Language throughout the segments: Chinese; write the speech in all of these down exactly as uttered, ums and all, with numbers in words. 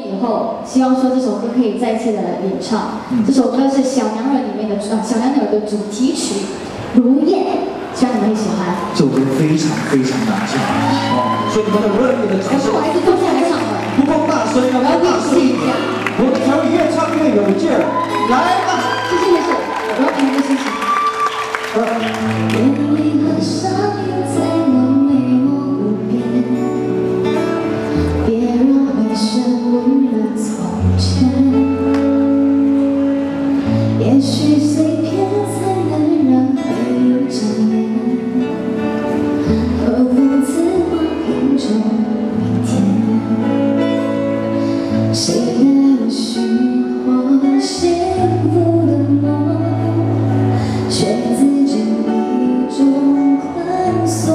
以后，希望说这首歌可以再次的演唱。嗯、这首歌是《小娘惹》里面的呃《小娘惹》的主题曲《如燕》，希望你们会喜欢。 这首歌非常非常难唱哦，所以你们的热烈的掌声。 我还是坐下来唱的。 不够大声，要更大声一点。我们可以越唱越有劲儿，来吧！ 谢谢谢谢，我要给你们谢谢。眼泪和上映在我眉目无边，别让回声误了从前。也许碎片才能让回忆展颜，何妨自我品种明天。谁带我寻获幸福的梦，却自己一种困锁。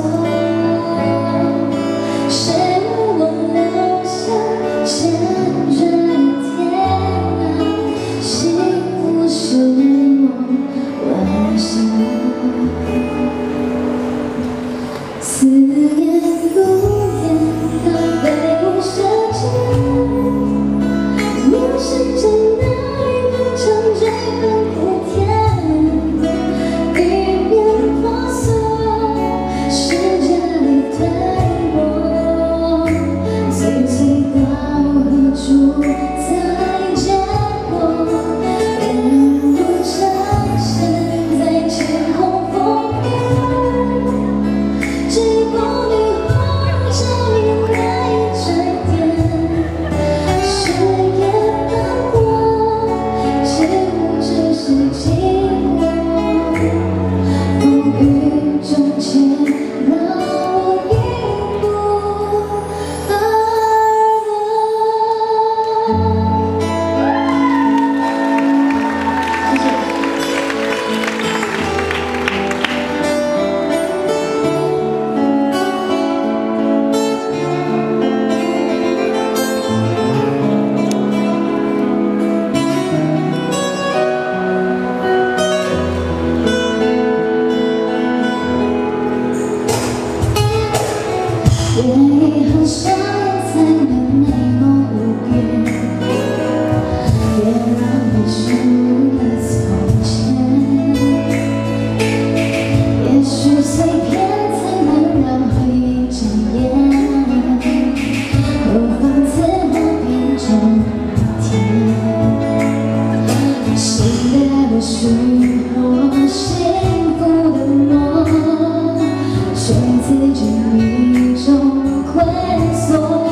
谁为我留下牵着天涯，幸福是梦幻想。思念如烟，它飞不舍间。是真爱变成这份苦甜，语言破碎，世界里退落，最最到何处才见过？人不真实在晴空风雨，只顾你化成眼泪沉淀。眼泪和上演在了眉目无边，别让回声误了从前。也许碎片才能让回忆展颜，何妨自我品种明天。谁带我寻获幸福的梦，却自己迷中困锁。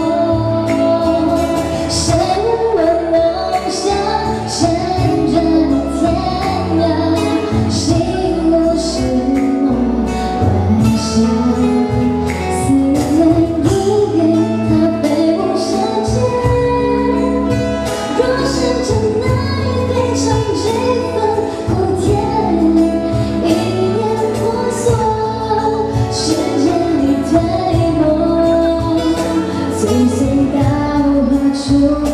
谁为我留下牵着天涯，幸福是梦幻想。思念如烟，它飞不舍间。若是真爱变成这份苦甜，一念破锁，世界里退落，最最到何处？